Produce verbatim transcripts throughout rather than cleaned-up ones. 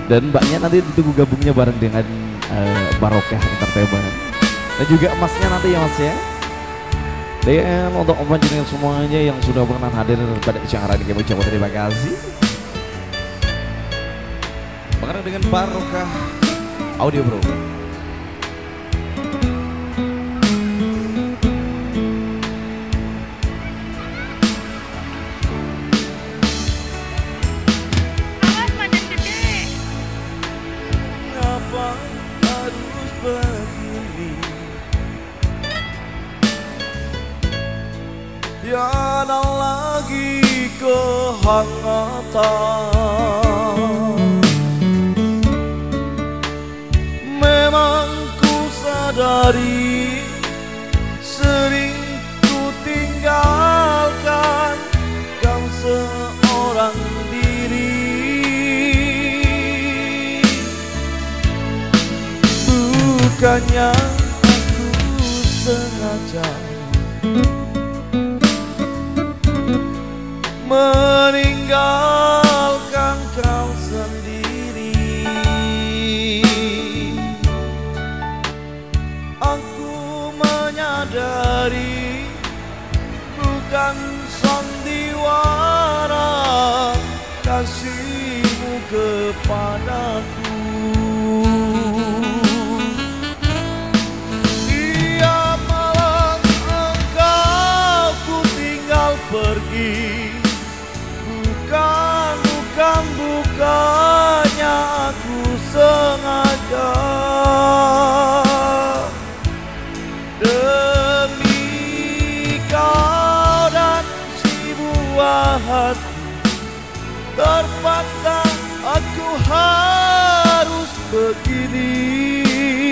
Dan mbaknya nanti ditunggu gabungnya bareng dengan uh, Barokah Entertainment. Dan juga emasnya nanti ya mas ya. Dan untuk panjenengan semuanya yang sudah pernah hadir pada acara ini kami ucapkan terima kasih. Bareng dengan Barokah Audio Bro. Tiada lagi kehangatan. Memang ku sadari sering ku tinggalkan kau seorang diri. Bukannya aku sengaja meninggalkan kau sendiri. Aku menyadari bukan sandiwara kasihmu kepadaku. Tiap malam engkau ku tinggal pergi. Bukan, bukan, bukannya aku sengaja. Demi kau dan si buah hati, terpaksa aku harus begini.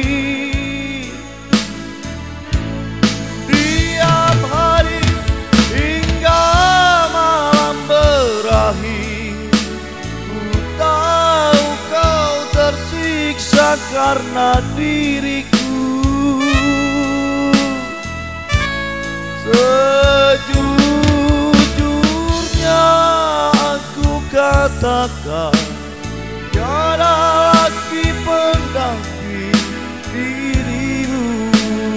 Tiap hari hingga malam berakhir, ku tahu kau tersiksa karena diriku. Sejujurnya aku katakan, tiada lagi pengganti dirimu.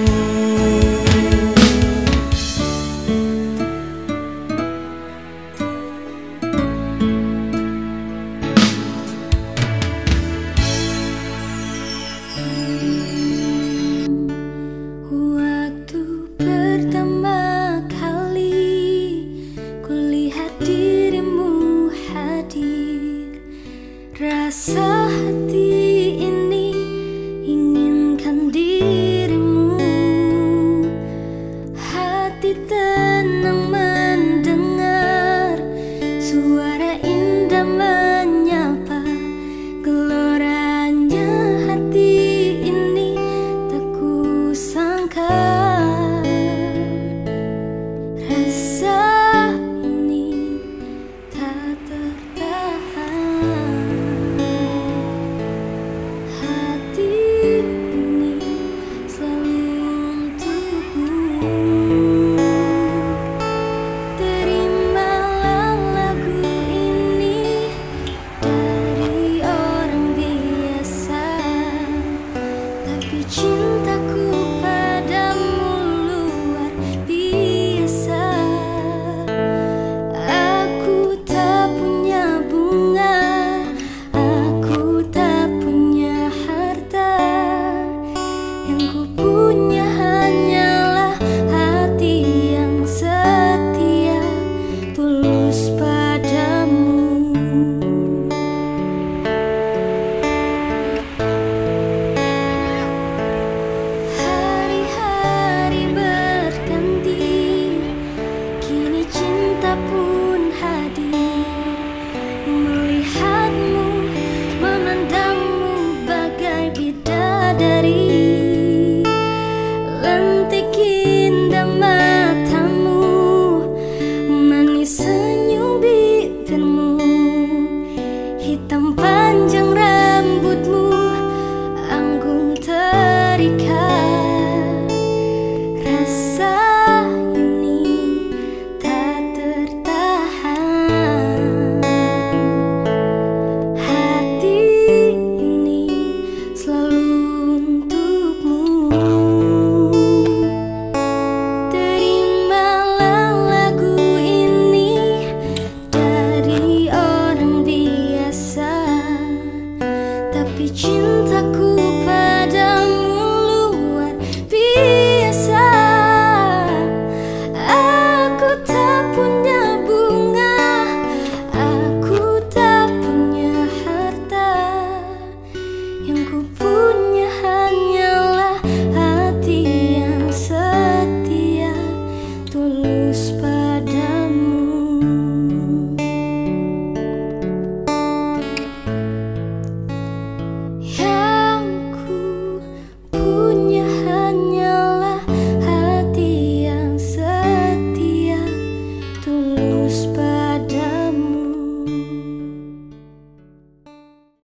Waktu pertama kali kulihat dirimu hadir, rasa hati ini inginkan dirimu. Hati tenang mendengar suara indah menyapa. Geloranya hati ini tak kusangka